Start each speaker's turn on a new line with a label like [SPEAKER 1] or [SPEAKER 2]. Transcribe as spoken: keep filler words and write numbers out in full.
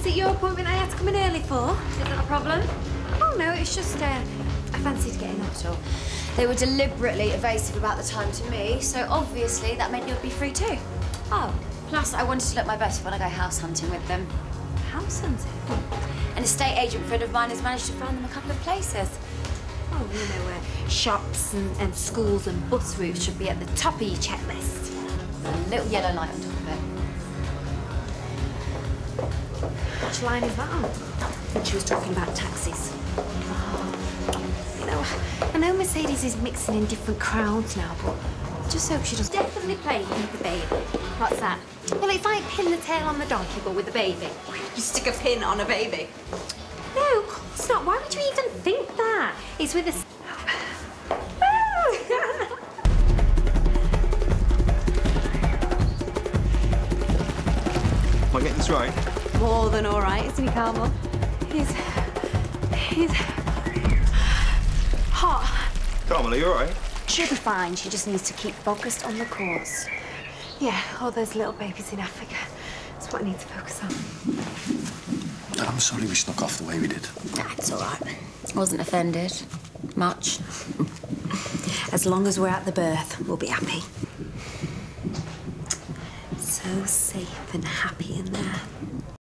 [SPEAKER 1] Is it your appointment I had to come in early for? Is that a problem? Oh, no, it's just, uh, I fancied getting up.
[SPEAKER 2] So they were deliberately evasive about the time to me, so obviously that meant you'd be free too.
[SPEAKER 1] Oh.
[SPEAKER 2] Plus, I wanted to look my best when I go house hunting with them.
[SPEAKER 1] House hunting?
[SPEAKER 2] An estate agent friend of mine has managed to find them a couple of places.
[SPEAKER 1] Oh, you know, uh, shops and, and schools and bus routes should be at the top of your checklist.
[SPEAKER 2] A little yellow light on top of it.
[SPEAKER 1] Which line is that on? When she was talking about taxis. You know, I know Mercedes is mixing in different crowds now, but I just hope she does definitely play with the baby. What's that? Well, it's like pin the tail on the donkey, but with a baby.
[SPEAKER 3] You stick a pin on a baby?
[SPEAKER 1] No, of course not. Why would you even think that? It's with a...
[SPEAKER 4] Am I getting this right?
[SPEAKER 3] More than all right, isn't he, Carmel?
[SPEAKER 1] He's... he's... hot.
[SPEAKER 4] Carmel, are you all right?
[SPEAKER 1] She'll be fine. She just needs to keep focused on the course. Yeah, all those little babies in Africa. That's what I need to focus on.
[SPEAKER 5] I'm sorry we snuck off the way we did.
[SPEAKER 2] That's all right. I wasn't offended. Much.
[SPEAKER 1] As long as we're at the birth, we'll be happy. So safe and happy in there.